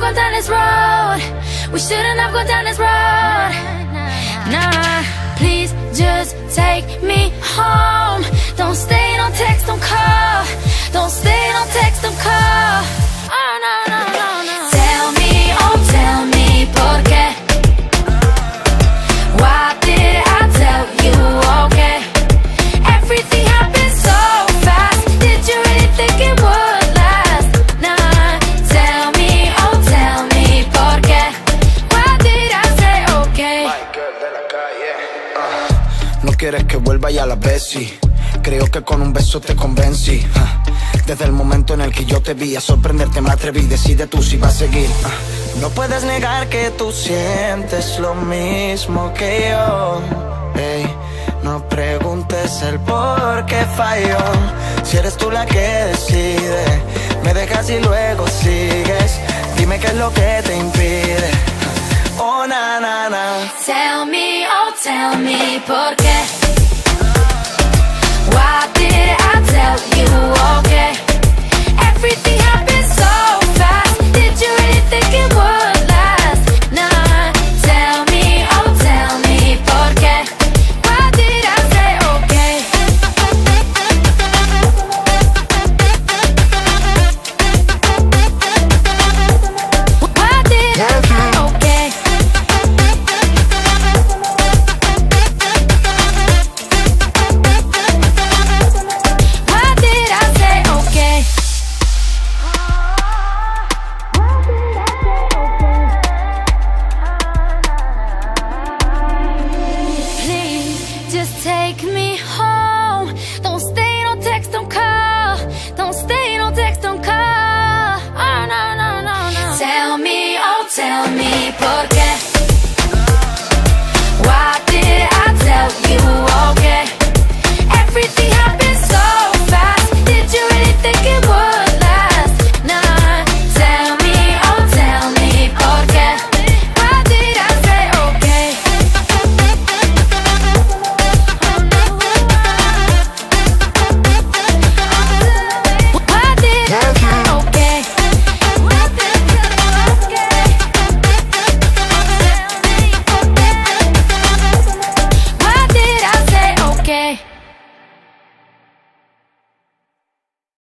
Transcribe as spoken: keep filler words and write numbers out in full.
gone down this road. We shouldn't have gone down this road. Nah, please just take me home. Don't stay, don't text, don't call. Don't stay, don't text, don't call. Oh no, no, no, no. Tell me, oh tell me por qué. Why did I tell you okay? Everything happened so fast. Did you really think it would last? Nah, tell me, oh tell me por qué. Why did I say okay? No quieres que vuelva ya la Bessie. Creo que con un beso te convencí. Desde el momento en el que yo te vi, a sorprenderte me atreví. Decide tú si vas a seguir. No puedes negar que tú sientes lo mismo que yo. Hey, no preguntes el por qué falló. Si eres tú la que decide, me dejas y luego sigues. Dime qué es lo que te impide. Oh, na, na, na. Tell me, oh tell me por qué. Why did I tell you okay? Everything happened so fast. Did you really think it would last? Nah, tell me, oh tell me por qué. Why did I say okay? Why did I say okay? Why did I say okay? Please just take me